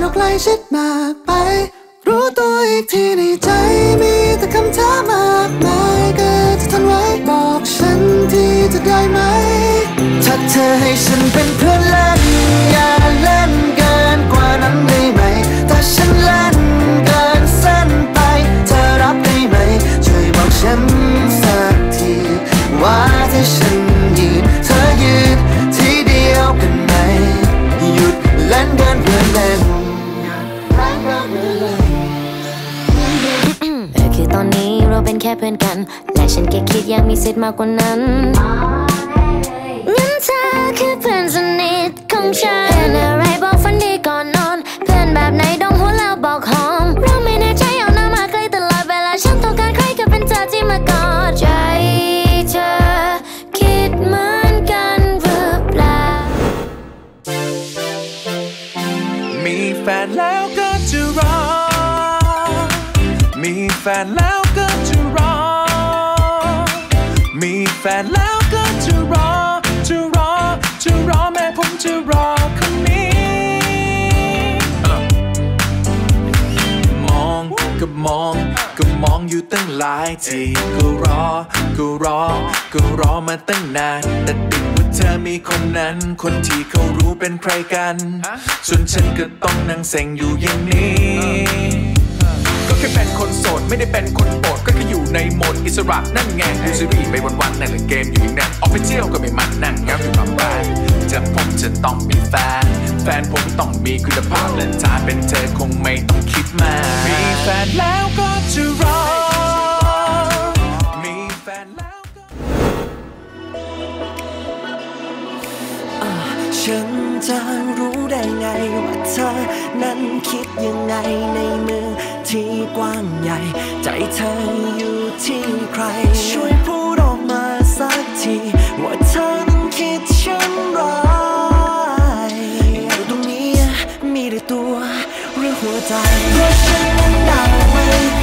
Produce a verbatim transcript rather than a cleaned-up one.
ใกล้ชิดมากไปรู้ตัวอีกทีในใจมีแต่คำถามมากมายเกิดจะทนไว้บอกฉันทีจะได้ไหมถ้าเธอให้ฉันเป็นเพื่อนเล่นอย่าเล่นเกินกว่านั้นได้ไหมถ้าฉันเล่นเกินเส้นไปเธอรับได้ไหมช่วยบอกฉันสักทีว่าถ้าฉันยืนเธอยืนทีเดียวกันไหมหยุดเล่นเกินเพื่อนเล่นคือตอนนี้เราเป็นแค่เพื่อนกันและฉันแค่คิดอยากมีสิทธิ์มากกว่านั้นงั้นเธอคือเพื่อนสนิทของฉันเพื่อนอะไรบอกฝันดีก่อนนอนเพื่อนแบบไหนดองหัวแล้วบอกหอมเราไม่แน่ใจเอาหน้ามาใกล้ตลอดเวลาฉันต้องการใครก็เป็นเธอที่มากอดใจเธอคิดเหมือนกันหรือเปล่ามีแฟนแล้วก็จะรอมีแฟนแล้วก็จะรอมีแฟนแล้วก็จะรอจะรอจะรอแม้ผมจะรอคนนี้ uh. มองก็มองก็มองอยู่ตั้งหลายทีก็รอก็รอก็รอมาตั้งนานแต่ติดว่าเธอมีคนนั้นคนที่เขารู้เป็นใครกันส่วนฉันก็ต้องนั่งเซ็งอยู่อย่างนี้ก็แค่เป็นคนโสดไม่ได้เป็นคนโปรดก็แค่อยู่ในโหมดอิสระนั่นไงดูซีรีส์ไปวันๆนั่งเล่นเกมอยู่อย่างนั้นออกไปเที่ยวก็ไม่มันนั่งเงาอยู่กับบ้านจะผมจะต้องมีแฟนแฟนผมต้องมีคุณภาพและถ้าเป็นเธอคงไม่ต้องคิดมากมีแฟนแล้วก็จะรอมีแฟนแล้วก็ฉันจะรู้ได้ไงว่าเธอนั้นคิดยังไงในเมืองที่กว้างใหญ่ใจเธออยู่ที่ใครช่วยพูดออกมาสักทีว่าเธอนั้นคิดเช่นไรอยู่ตรงนี้มีแต่ตัวหรือหัวใจเพราะฉันนั้นเดาไม่